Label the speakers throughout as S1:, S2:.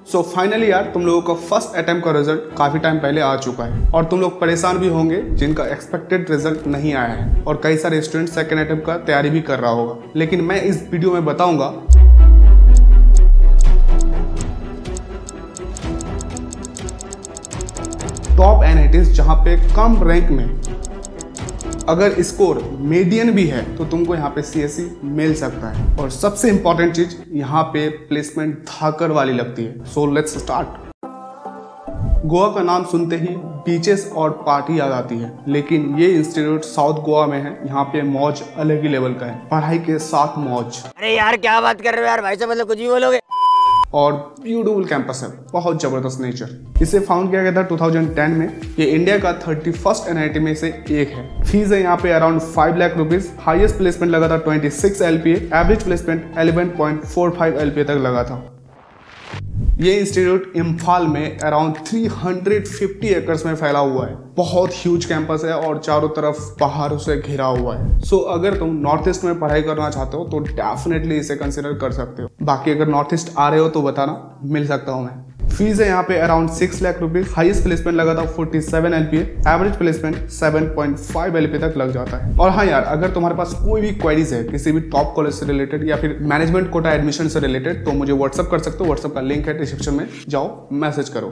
S1: So finally यार तुम लोगों का फर्स्ट अटेम्प्ट का रिजल्ट काफी टाइम पहले आ चुका है और तुम लोग परेशान भी होंगे जिनका एक्सपेक्टेड रिजल्ट नहीं आया है और कई सारे स्टूडेंट सेकेंड अटेम्प्ट का तैयारी भी कर रहा होगा। लेकिन मैं इस वीडियो में बताऊंगा टॉप एनआईटीज जहां पे कम रैंक में अगर स्कोर मीडियन भी है तो तुमको यहाँ पे सीएससी मिल सकता है। और सबसे इंपॉर्टेंट चीज यहाँ पे प्लेसमेंट धाकड़ वाली लगती है। So let's start. गोवा का नाम सुनते ही बीचेस और पार्टी याद आती है, लेकिन ये इंस्टीट्यूट साउथ गोवा में है। यहाँ पे मौज अलग ही लेवल का है, पढ़ाई के साथ मौज।
S2: अरे यार क्या बात कर रहे हो यार, भाई साहब मतलब कुछ भी बोलोगे।
S1: और ब्यूटीफुल कैंपस है, बहुत जबरदस्त नेचर। इसे फाउंड किया गया था 2010 में। ये इंडिया का 31st एनआईटी में से एक है। फीस है यहाँ पे around 5 lakh rupees. Highest placement लगा था 26 LPA। एवरेज प्लेसमेंट 11.45 LPA तक लगा था। ये इंस्टीट्यूट इम्फाल में अराउंड 350 एकर्स में फैला हुआ है। बहुत ह्यूज कैंपस है और चारों तरफ पहाड़ों से घिरा हुआ है। सो अगर तुम नॉर्थ ईस्ट में पढ़ाई करना चाहते हो तो डेफिनेटली इसे कंसिडर कर सकते हो। बाकी अगर नॉर्थ ईस्ट आ रहे हो तो बताना, मिल सकता हूँ मैं। फीस है यहाँ पे around 6 lakh rupees. Highest placement लगा था 47 LPA। एवरेज प्लेसमेंट 7.5 LPA तक लग जाता है। और हाँ यार, अगर तुम्हारे पास कोई भी क्वेरीज है किसी भी टॉप कॉलेज से रिलेटेड या फिर मैनेजमेंट कोटा एडमिशन से रिलेटेड तो मुझे व्हाट्सअप कर सकते हो। व्हाट्सअप का लिंक है डिस्क्रिप्शन में, जाओ मैसेज करो।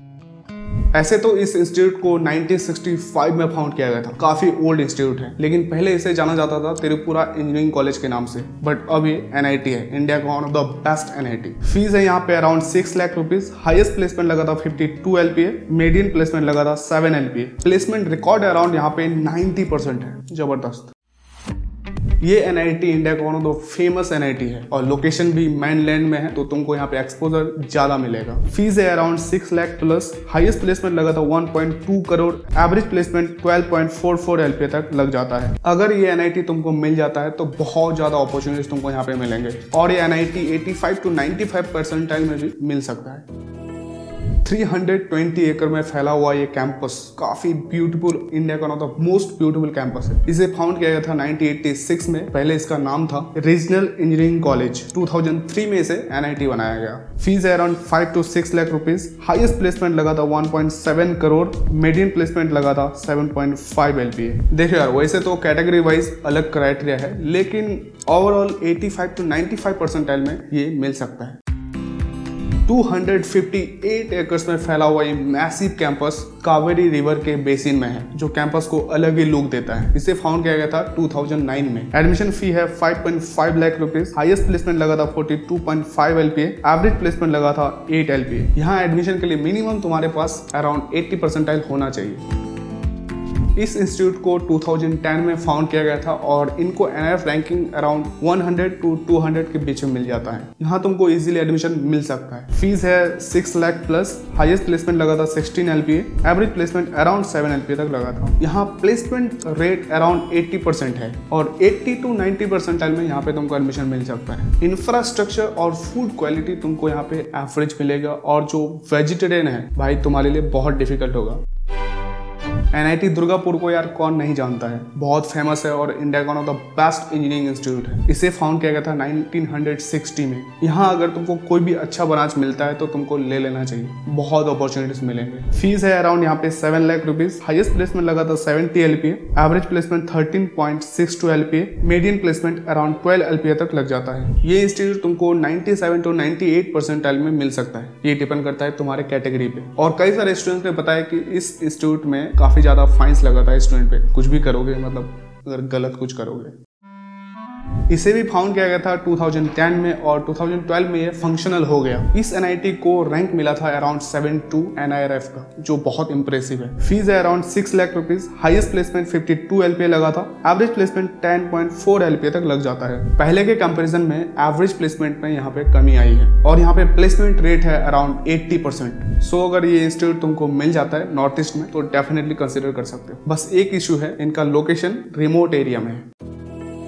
S1: ऐसे तो इस इंस्टीट्यूट को 1965 में फाउंड किया गया था। काफी ओल्ड इंस्टीट्यूट है, लेकिन पहले इसे जाना जाता था त्रिपुरा इंजीनियरिंग कॉलेज के नाम से। बट अब ये एनआईटी है, इंडिया का one of the best NIT. Fees है यहाँ पे around 6 lakh rupees. Highest placement लगा था 52 LPA। मीडियन प्लेसमेंट लगा था 7 LPA। प्लेसमेंट रिकॉर्ड अराउंड यहाँ पे 90% है, जबरदस्त। ये एनआईटी इंडिया का one of the famous NIT है और लोकेशन भी मेनलैंड में है, तो तुमको यहाँ पे एक्सपोजर ज्यादा मिलेगा। फीस है around 6 lakh plus. Highest placement लगा था 1.2 करोड़। एवरेज प्लेसमेंट 12.44 LPA तक लग जाता है। अगर ये एनआईटी तुमको मिल जाता है तो बहुत ज्यादा अपॉर्चुनिटीज तुमको यहाँ पे मिलेंगे और ये एनआईटी 85 to 95 परसेंटाइल में भी मिल सकता है। 320 एकड़ में फैला हुआ ये कैंपस काफी ब्यूटीफुल, इंडिया का one of the most beautiful campus है। इसे फाउंड किया गया था 1986 में। पहले इसका नाम था रीजनल इंजीनियरिंग कॉलेज। 2003 में इसे एनआईटी बनाया गया। फीस है around 5 to 6 lakh rupees. Highest placement लगा था 1.7 करोड़। मीडियन प्लेसमेंट लगा था 7.5 LPA। देखो यार, वैसे तो कैटेगरी वाइज अलग क्राइटेरिया है, लेकिन ओवरऑल 85 to 95 परसेंटाइल में ये मिल सकता है। 258 एकर्स में फैला हुआ ये मैसिव कैंपस कावेरी रिवर के बेसिन में है, जो कैंपस को अलग ही लुक देता है। इसे फाउंड किया गया था 2009 में। एडमिशन फी है 5.5 लाख रुपीज। हाईएस्ट प्लेसमेंट लगा था 42.5 LPA। एवरेज प्लेसमेंट लगा था 8 LPA। यहाँ एडमिशन के लिए मिनिमम तुम्हारे पास अराउंड 80 परसेंटाइल होना चाहिए। इस इंस्टीट्यूट को 2010 में फाउंड किया गया था और इनको NIRF रैंकिंग अराउंड 100 to 200 के बीच में मिल जाता है। यहाँ तुमको इजीली एडमिशन मिल सकता है। फीस है 6 लाख प्लस। हाईएस्ट प्लेसमेंट लगा था 16 LPA। Average placement around 7 LPA तक लगा था। यहाँ प्लेसमेंट रेट अराउंड 80% है और 80 to 90 परसेंटाइल में यहाँ पे तुमको एडमिशन मिल सकता है। इंफ्रास्ट्रक्चर और फूड क्वालिटी तुमको यहाँ पे एवरेज मिलेगा और जो वेजिटेरियन है भाई तुम्हारे लिए बहुत डिफिकल्ट होगा। एनआईटी दुर्गापुर को यार कौन नहीं जानता है, बहुत फेमस है और इंडिया का one of the best engineering institute है। इसे फाउंड किया गया था 1960 में। यहाँ अगर तुमको कोई भी अच्छा ब्रांच मिलता है तो तुमको ले लेना चाहिए, बहुत अपॉर्चुनिटीज मिलेंगे। फीस है अराउंड यहाँ पे 7 लाख रुपीज। हाईएस्ट प्लेसमेंट लगा था 70 LPA। Average placement 13.62 LPA। Median placement around 12 LPA तक लग जाता है। ये इंस्टीट्यूट तुमको 97 to 98 परसेंटाइल में मिल सकता है। ये डिपेंड करता है तुम्हारे कैटेगरी पे। और कई सारे स्टूडेंट्स ने बताया कि इस इंस्टीट्यूट में काफी ज्यादा फाइन्स लगाता है स्टूडेंट पे, कुछ भी करोगे, मतलब अगर गलत कुछ करोगे। इसे भी फाउंड किया गया था 2010 में और 2012 में ये फंक्शनल हो गया। इस एनआईटी को रैंक मिला था अराउंड 72 NIRF का, जो बहुत इंप्रेसिव है। फीस है around 6 lakh rupees. Highest placement 52 LPA लगा था। एवरेज प्लेसमेंट 10.4 LPA तक लग जाता है। पहले के कंपैरिजन में एवरेज प्लेसमेंट में यहाँ पे कमी आई है और यहाँ पे प्लेसमेंट रेट है अराउंड 80%। सो अगर ये इंस्टीट्यूट तुमको मिल जाता है नॉर्थ ईस्ट में तो डेफिनेटली कंसिडर कर सकते हो। बस एक इशू है, इनका लोकेशन रिमोट एरिया में है।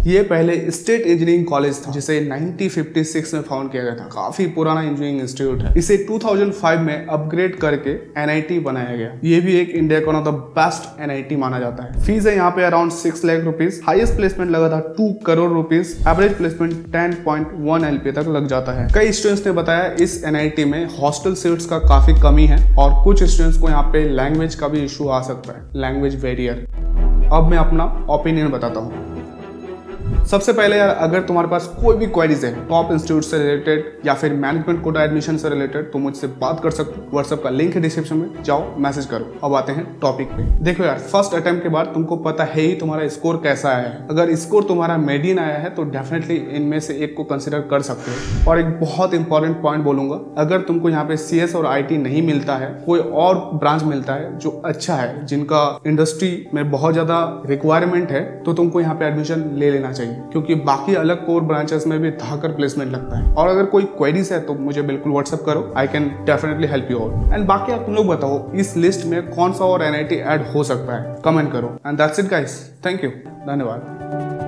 S1: ये पहले स्टेट इंजीनियरिंग कॉलेज था जिसे 1956 में फाउंड किया गया था। काफी पुराना इंजीनियरिंग इंस्टीट्यूट है। इसे 2005 में अपग्रेड करके NIT बनाया गया। ये भी एक इंडिया का one of the best NIT माना जाता है। फीस है यहाँ पे around 6 lakh rupees. Highest placement लगा था 2 crore rupees. Average placement 10.1 LP तक लग जाता है। कई स्टूडेंट्स ने बताया इस NIT में हॉस्टल सीट्स का काफी कमी है और कुछ स्टूडेंट्स को यहाँ पे लैंग्वेज का भी इशू आ सकता है, लैंग्वेज बैरियर। अब मैं अपना ओपिनियन बताता हूँ। सबसे पहले यार, अगर तुम्हारे पास कोई भी क्वेरीज है टॉप इंस्टीट्यूट से रिलेटेड या फिर मैनेजमेंट कोटा एडमिशन से रिलेटेड, तो मुझसे बात कर सकते हो। व्हाट्सएप का लिंक है डिस्क्रिप्शन में, जाओ मैसेज करो। अब आते हैं टॉपिक पे। देखो यार, फर्स्ट अटेम्प्ट के बाद तुमको पता है ही तुम्हारा स्कोर कैसा आया है। अगर स्कोर तुम्हारा मीडियन आया है तो डेफिनेटली इनमें से एक को कंसिडर कर सकते हो। और एक बहुत इंपॉर्टेंट पॉइंट बोलूंगा, अगर तुमको यहाँ पे CS और IT नहीं मिलता है, कोई और ब्रांच मिलता है जो अच्छा है, जिनका इंडस्ट्री में बहुत ज्यादा रिक्वायरमेंट है, तो तुमको यहाँ पे एडमिशन ले लेना चाहिए, क्योंकि बाकी अलग कोर ब्रांचेस में भी धाकर प्लेसमेंट लगता है। और अगर कोई क्वेरीज है तो मुझे बिल्कुल व्हाट्सएप करो, I can definitely help you out. And बाकी आप तुम लोग बताओ इस लिस्ट में कौन सा और NIT ऐड हो सकता है, कमेंट करो। And that's it guys, thank you, धन्यवाद।